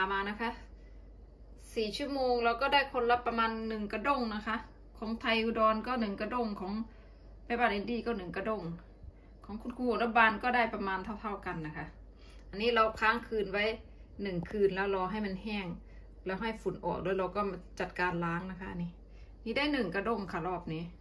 มานะคะ4 ชั่วโมงเราก็ได้คนละประมาณ1 กระด้งนะคะของไทยอุดรก็1 กระด้งของแม่บ้านอินดี้ก็1 กระด้งของคุณครูรับบานก็ได้ประมาณเท่ากันนะคะอันนี้เราค้างคืนไว้1 คืนแล้วรอให้มันแห้งแล้วให้ฝุ่นออกแล้วเราก็จัดการล้างนะคะนี่ได้1 กระด้งค่ะรอบนี้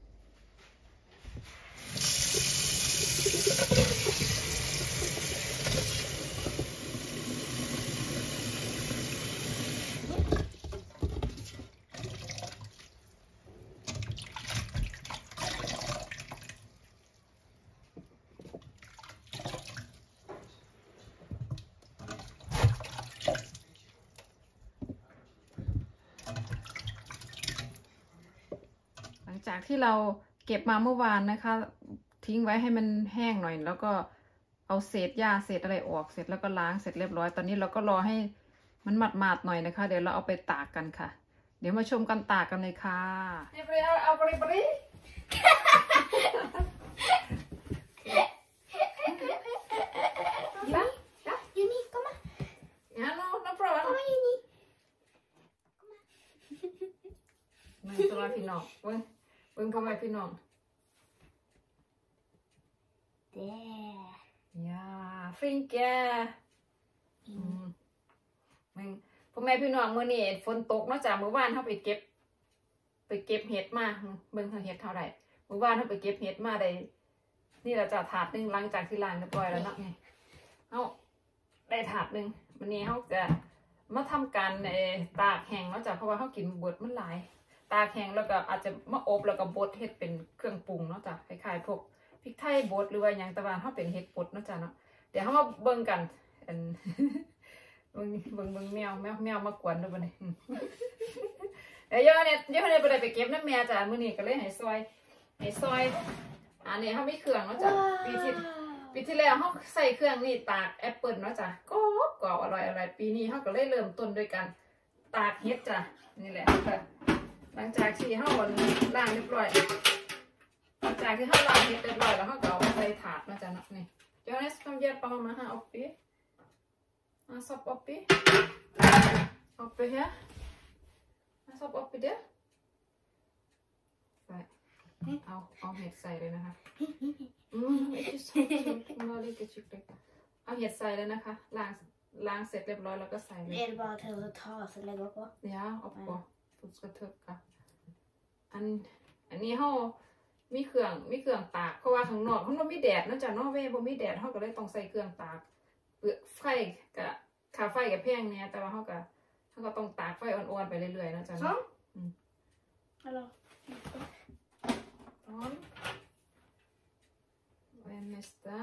จากที่เราเก็บมาเมื่อวานนะคะทิ้งไว้ให้มันแห้งหน่อยแล้วก็เอาเศษหญ้าเศษอะไรออกเสร็จแล้วก็ล้างเสร็จเรียบร้อยตอนนี้เราก็รอให้มันหมาดๆหน่อยนะคะเดี๋ยวเราเอาไปตากกันค่ะเดี๋ยวมาชมกันตากกันเลยค่ะเอาไปตัวพี่น้องเบิ้งพ่อแม่พี่น้องยาฟิงแกพ่อแม่พี่น้องมื้อนี้ฝนตกเนาะจากเมื่อวานเขาไปเก็บเห็ดมาเบิ้งเห็ดเท่าไหร่เมื่อวานเขาไปเก็บเห็ดมาได้นี่เราจะถาดนึงหลังจากที่ล้างเรียบร้อยแล้วเนาะไงเอาได้ถาดนึงวันนี้เขาจะมาทำการตากแห้งเนาะจากเพราะว่าเขากินเบิดมันหลายตากแห้งแล้วก็อาจจะมาอบแล้วก็บดเห็ดเป็นเครื่องปรุงเนาะจ้ะคล้ายๆพวกพริกไทยบดหรือว่าอย่างตะวันเขาเป็นเห็ดบดเนาะจ้ะเนาะเดี๋ยวเขามาเบิ่งกันเบิ่งแมวมากวนด้วยบ่เนี่ยเดี๋ยวเนี่ยไปเก็บน้ำแม่จ้ะมื้อนี้ก็เลยให้ซอยอันนี้เขาไม่เครื่องเนาะจ้ะปีที่แล้วเขาใส่เครื่องนี่ตากแอปเปิลเนาะจ้ะก็อร่อยปีนี้เขาก็เลยเริ่มต้นด้วยการตากเห็ดจ้ะนี่แหละหลังจากที่เขาล้างเรียบร้อยหลังจากที่เขาล้างเห็ดเรียบร้อยแล้วเขาก็เอาใส่ถาดนะจ๊ะเนาะนี่Johannes kom hjälpa mamma här oppi sopp oppi här sopp oppi det ใส่เอาเห็ดใส่เลยนะคะinte så var lite kyckling เอาเห็ดใส่เลยนะคะล้างเสร็จเรียบร้อยแล้วก็ใส่เลย Är det bara till att ta så lägga på? Ja, uppå. Du ska trycka. อันนี้เขามีเครื่องตากเพราะว่าข้างนอกมันไม่แดดนะจ๊ะนอกเวบ่มีแดดเขาก็เลยต้องใส่เครื่องตากเปลือกไฟกับค่าไฟกับแพงเนี่ยแต่ว่าเขาก็ต้องตากไฟอ่อนๆไปเรื่อยๆนะจ๊ะเนาะ Hallå. Vad nästa?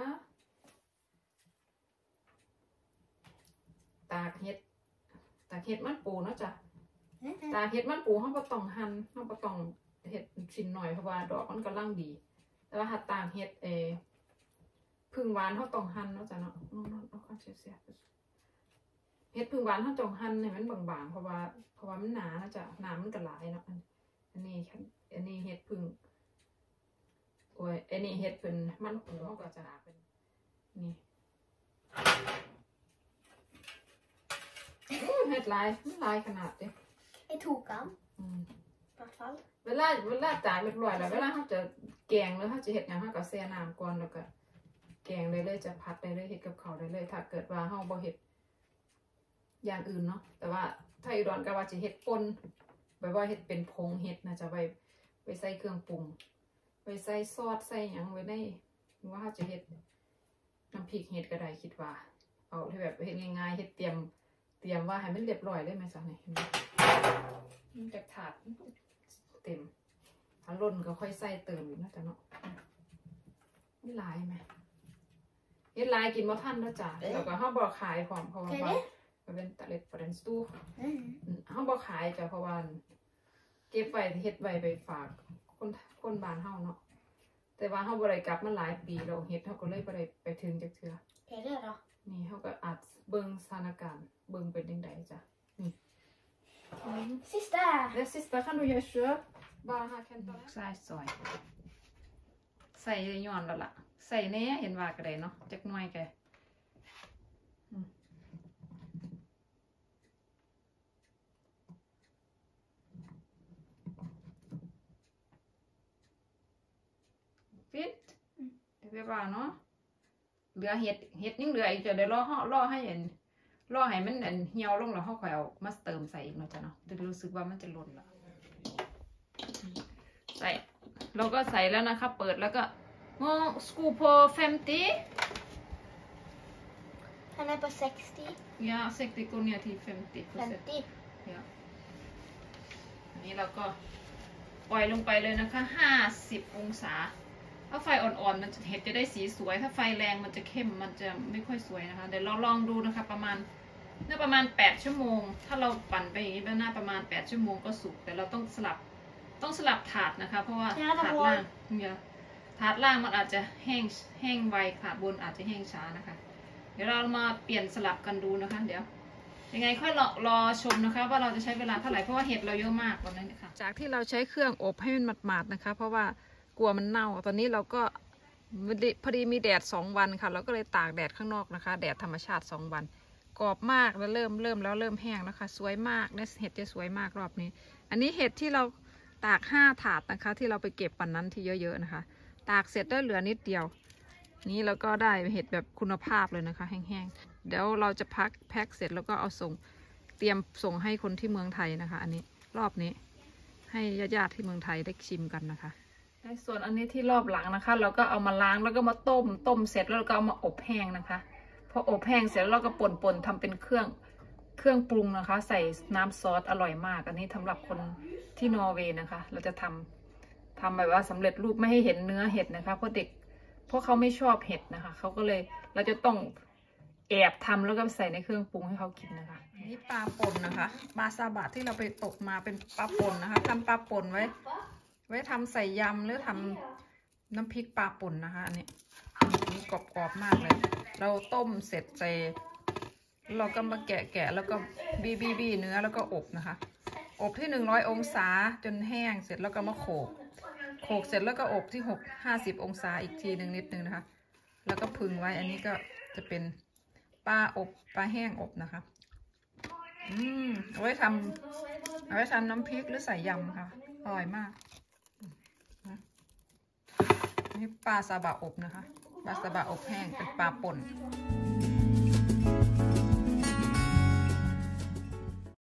ตากเห็ดมันปูเนาะจ้ะตากเห็ดมันปูเขาบ่ต้องหั่นเขาบ่ต้องเห็ดชิ้นหน่อยเพราะว่าดอกมันกำลังดีแต่ว่าถ้าตากเห็ดพึ่งหวานเขาต้องหั่นเนาะจ้ะเนาะเอาข้าวเสียเห็ดพึ่งหวานเขาต้องหั่นให้มันบางๆเพราะว่ามันหนานะจ้ะหนามันก็หลายเนาะอันนี้เห็ดพึ่งโอ้ยอันนี้เห็ดเป็นมันปูเขาก็จะเป็นนี่เห็ดลายขนาดเด้ I tokan. I alla fall. เวลาจ่ายเรียบร้อยแล้วเวลาเขาจะแกงแล้วเขาจะเห็ดอย่างเขาก็แช่น้ำก่อนแล้วก็แกงเลยจะผัดได้เลยเห็ดกับเขาได้เลยถ้าเกิดว่าเขาบ่เห็ดอย่างอื่นเนาะแต่ว่าไทยอุดรก็ว่าจะเห็ดป่นแบบว่าเห็ดเป็นผงเห็ดนะจะไปใส่เครื่องปรุงไปใส่ซอสใส่อย่างไว้ในว่าเขาจะเห็ดน้ำพริกเห็ดก็ได้คิดว่าเอาที่แบบเห็ดง่ายๆเห็ดเตรียมว่าให้มันเรียบร้อยเลยไหมจ๊ะเนี่ยมันจากถาดเต็มถ้าล้นก็ค่อยใส่เติมอีกนะจ๊ะเนาะไม่ลายไหมเฮ็ดลายกินบ่ทันนะจ๊ะแล้วก็เฮาบ่ขายพร้อมเพราะว่าเป็นตะเล็ดประเด็นสตูเฮาบ่ขายจ้ะเพราะว่าเก็บไว้เฮ็ดไว้ไปฝากคนบ้านเฮาเนาะแต่ว่าเฮาบ่ได้กลับมาหลายปีแล้วเฮ็ดเฮาก็เลยบ่ได้ไปถึงจักเทื่อ Är det då? นี่เฮาก็อาจเบิ่งสถานการณ์เบิ่งเป็นจังไดจ้ะนี่ Sista! Det sista kan du göra själv. Bara här kan ta ใส่ซอยใส่ย้อนแล้วล่ะใส่แน่เห็นว่าก็ได้เนาะจักหน่อยแกรียบร้อยเนาะเหลือเห็ดยังเหลืออีกจะได้รอให้มันเหี่ยวลงแล้วเขาค่อยเอามาเติมใส่อีกเนาะจ้ะเนาะจะรู้สึกว่ามันจะหล่นละใส่เราก็ใส่แล้วนะคะเปิดแล้วก็scoop på 50 Han är på 60. ja 60 går ner till 50%. 50. อันนี้เราก็ปล่อยลงไปเลยนะคะ50 องศาถ้าไฟอ่อนๆมันจะเห็ดจะได้สีสวยถ้าไฟแรงมันจะเข้มมันจะไม่ค่อยสวยนะคะเดี๋ยวเราลองดูนะคะประมาณ8 ชั่วโมงถ้าเราปั่นไปอย่างนี้น่าประมาณ8 ชั่วโมงก็สุกแต่เราต้องสลับถาดนะคะเพราะว่าถาดล่างมันอาจจะแห้งไวถาดบนอาจจะแห้งช้านะคะเดี๋ยวเรามาเปลี่ยนสลับกันดูนะคะเดี๋ยวยังไงค่อยรอชมนะคะว่าเราจะใช้เวลาเท่าไหร่เพราะว่าเห็ดเราเยอะมากตอนนี้นะคะจากที่เราใช้เครื่องอบให้มันหมาดๆนะคะเพราะว่ากลัวมันเน่าตอนนี้เราก็พอดีมีแดด2 วันค่ะเราก็เลยตากแดดข้างนอกนะคะแดดธรรมชาติ2 วันกรอบมากแล้วเริ่มแห้งแล้วค่ะสวยมากเนี่ยเห็ดจะสวยมากรอบนี้อันนี้เห็ดที่เราตาก5 ถาดนะคะที่เราไปเก็บวันนั้นที่เยอะๆนะคะตากเสร็จได้เหลือนิดเดียวนี้เราก็ได้เห็ดแบบคุณภาพเลยนะคะแห้งๆเดี๋ยวเราจะแพ็คเสร็จแล้วก็เอาเตรียมส่งให้คนที่เมืองไทยนะคะอันนี้รอบนี้ให้ญาติๆที่เมืองไทยได้ชิมกันนะคะในส่วนอันนี้ที่รอบหลังนะคะเราก็เอามาล้างแล้วก็มาต้มเสร็จแล้วเราก็เอามาอบแห้งนะคะพออบแห้งเสร็จแล้วเราก็ป่นทำเป็นเครื่องปรุงนะคะใส่น้ำซอสอร่อยมากอันนี้สำหรับคนที่นอร์เวย์นะคะเราจะทำแบบว่าสำเร็จรูปไม่ให้เห็นเนื้อเห็ดนะคะเพราะเขาไม่ชอบเห็ดนะคะเขาก็เลยเราจะต้องแอบทำแล้วก็ใส่ในเครื่องปรุงให้เขากินนะคะนี่ปลาป่นนะคะปลาซาบะที่เราไปตกมาเป็นปลาป่นนะคะทำปลาป่นไว้ทำใส่ยำหรือทำน้ำพริกปลาป่นนะคะอันนี้กรอบมากเลยเราต้มเสร็จใส่เราก็มาแกะแล้วก็บี้เนื้อแล้วก็อบนะคะอบที่100 องศาจนแห้งเสร็จแล้วก็มาโขกเสร็จแล้วก็อบที่50 องศาอีกทีนิดนึงนะคะแล้วก็พึงไว้อันนี้ก็จะเป็นปลาแห้งอบนะคะเอาไว้ทำน้ำพริกหรือใส่ยำค่ะอร่อยมากนี่ปลาซาบะอบนะคะปลาซาบะอบแห้งเป็นปลาป่น